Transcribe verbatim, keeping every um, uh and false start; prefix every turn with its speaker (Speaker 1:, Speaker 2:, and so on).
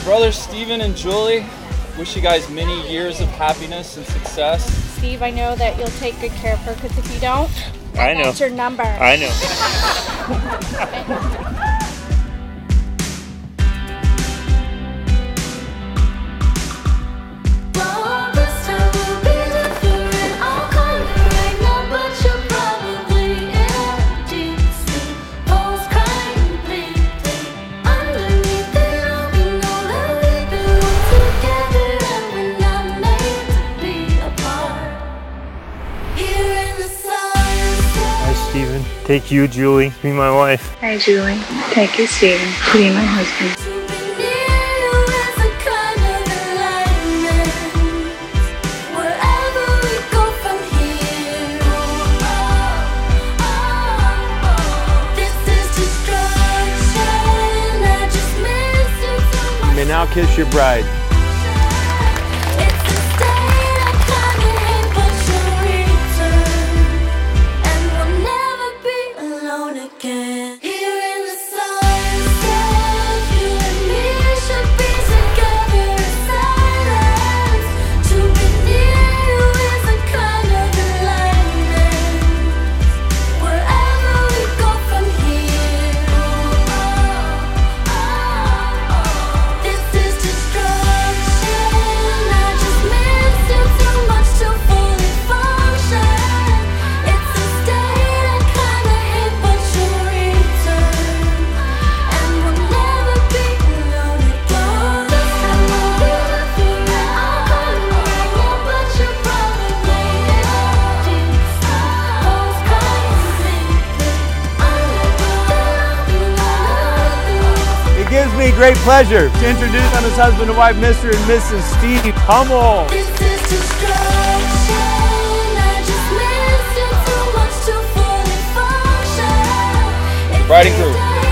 Speaker 1: brothers Steven and Julie, wish you guys many years of happiness and success.
Speaker 2: Steve, I know that you'll take good care of her, because if you don't,
Speaker 3: I know.
Speaker 2: that's your number.
Speaker 3: I know. Steven, take you, Julie, be my wife.
Speaker 4: Hi, Julie. Take you, Steven, be my husband.
Speaker 5: You may now kiss your bride. It gives me great pleasure to introduce on his husband and wife, Mister and Missus Steve Hummel.
Speaker 1: Bride and crew.